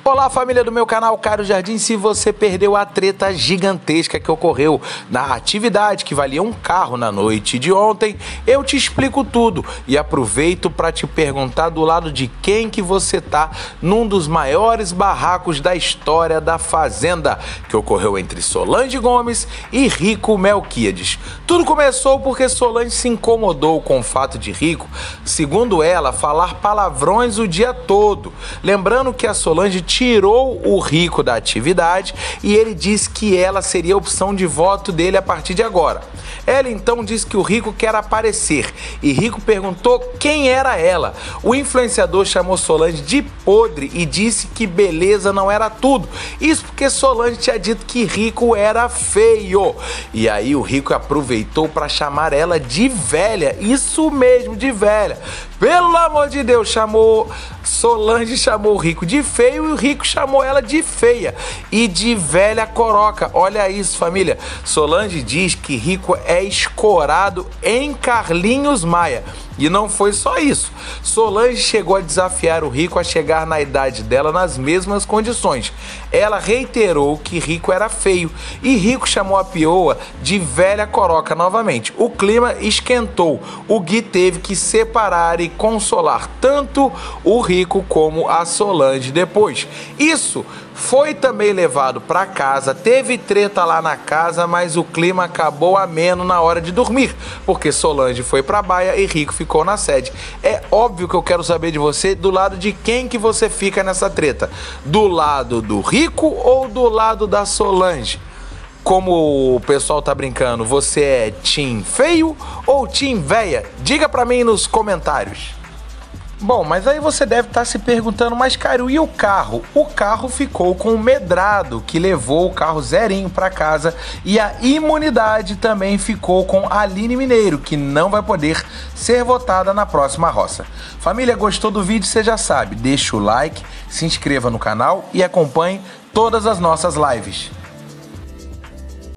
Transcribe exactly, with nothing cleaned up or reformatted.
Olá, família do meu canal Cairo Jardim. Se você perdeu a treta gigantesca que ocorreu na atividade que valia um carro na noite de ontem, eu te explico tudo e aproveito para te perguntar do lado de quem que você tá num dos maiores barracos da história da Fazenda, que ocorreu entre Solange Gomes e Rico Melquiades. Tudo começou porque Solange se incomodou com o fato de Rico, segundo ela, falar palavrões o dia todo. Lembrando que a Solange tirou o Rico da atividade e ele disse que ela seria a opção de voto dele a partir de agora. Ela então disse que o Rico quer aparecer e Rico perguntou quem era ela. O influenciador chamou Solange de podre e disse que beleza não era tudo. Isso porque Solange tinha dito que Rico era feio. E aí o Rico aproveitou para chamar ela de velha. Isso mesmo, de velha. Pelo amor de Deus, chamou Solange chamou o Rico de feio e o Rico chamou ela de feia e de velha coroca. Olha isso, família. Solange diz que Rico é escorado em Carlinhos Maia. E não foi só isso. Solange chegou a desafiar o Rico a chegar na idade dela nas mesmas condições. Ela reiterou que Rico era feio e Rico chamou a Pioa de velha coroca novamente. O clima esquentou. O Gui teve que separar e consolar tanto o Rico como a Solange depois. Isso foi também levado para casa, teve treta lá na casa, mas o clima acabou ameno na hora de dormir, porque Solange foi pra baia e Rico ficou na sede. É óbvio que eu quero saber de você, do lado de quem que você fica nessa treta, do lado do Rico ou do lado da Solange? Como o pessoal tá brincando, você é team feio ou team véia? Diga pra mim nos comentários. Bom, mas aí você deve estar se perguntando, mas Cairo, e o carro? O carro ficou com o Medrado, que levou o carro zerinho para casa, e a imunidade também ficou com a Aline Mineiro, que não vai poder ser votada na próxima roça. Família, gostou do vídeo? Você já sabe, deixa o like, se inscreva no canal e acompanhe todas as nossas lives.